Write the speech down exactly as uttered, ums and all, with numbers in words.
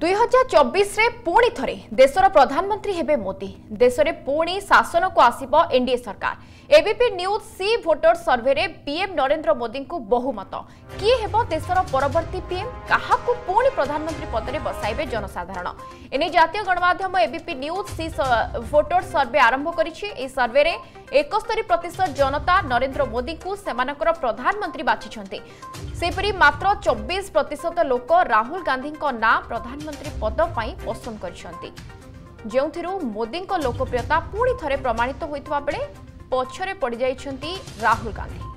दुई हजार चौबीस रे पुणी थरे देशर प्रधानमंत्री हेबे मोदी। देश में पुणी शासन को आसिब एनडीए सरकार। ABP News C Voter survey रे पीएम नरेंद्र मोदी को बहुमत। किए हेबो देशर परवर्ती पीएम, काहाकू पुणी प्रधानमंत्री पद में बसाइबे जनसाधारण। एने जातीय गणमाध्यम ABP News C Voter survey आरंभ करिछि। ए सर्वे रे इकहत्तर प्रतिशत जनता नरेंद्र मोदी को सेमानकर प्रधानमंत्री बाछिछन्ते। सेपरी मात्र चौबीस प्रतिशत लोक राहुल गांधी ना प्रधानमंत्री पद पाई पसंद करिसन्ते, जेउथिरु मोदी लोकप्रियता पुणी थरे प्रमाणित होइतबा बेले पछरे पड़ जाइछन्ती राहुल गांधी।